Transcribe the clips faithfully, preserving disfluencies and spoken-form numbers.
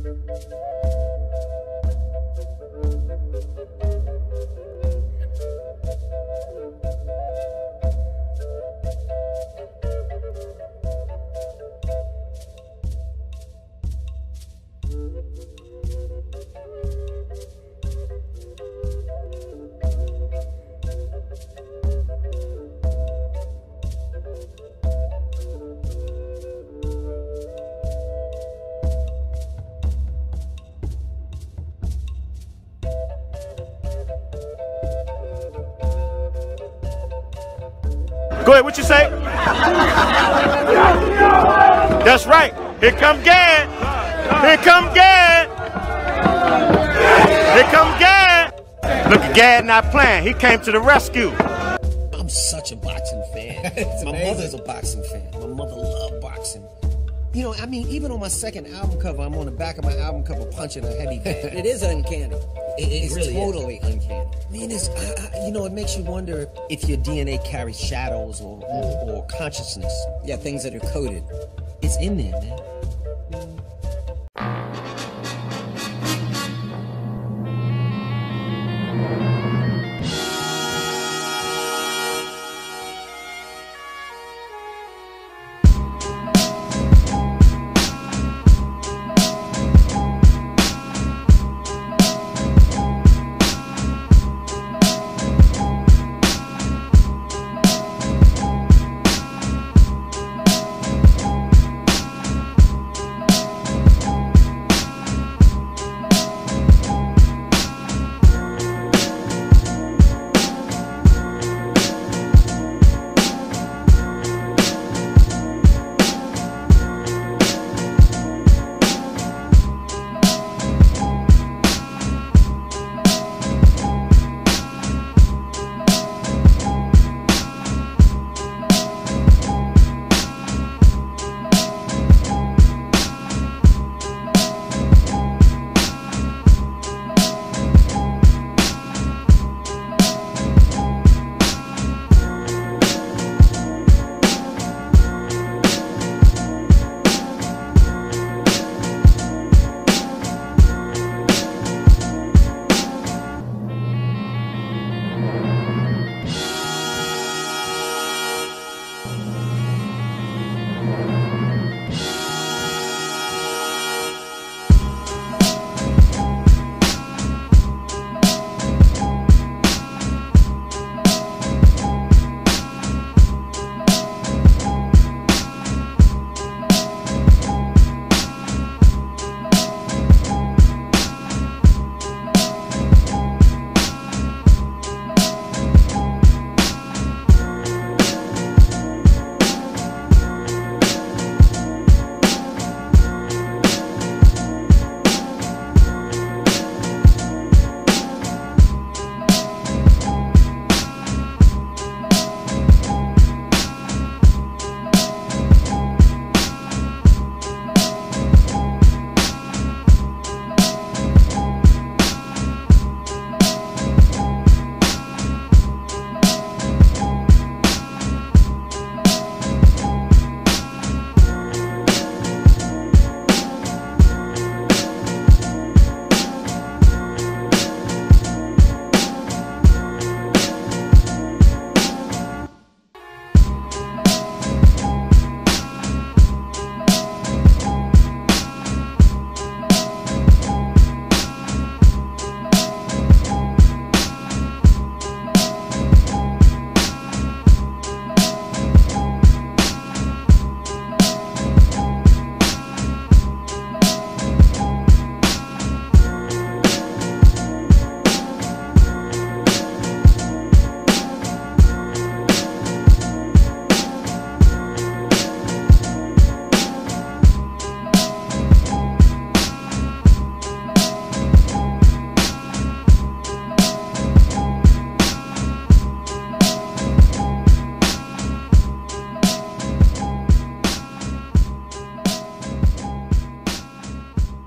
Go ahead, what you say? That's right. Here come Gad. Here come Gad. Here come Gad. Look at Gad not playing. He came to the rescue. I'm such a boxing fan. My mother's a boxing fan. My mother loved boxing. You know, I mean, even on my second album cover, I'm on the back of my album cover punching a heavy bag. It is uncanny. It, it it's really totally is. uncanny. Man, it's, I, I, you know, it makes you wonder if your D N A carries shadows or, or, or consciousness. Yeah, things that are coded. It's in there, man.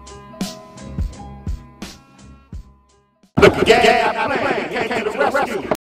Yeah, I'm playing. Came to the rescue.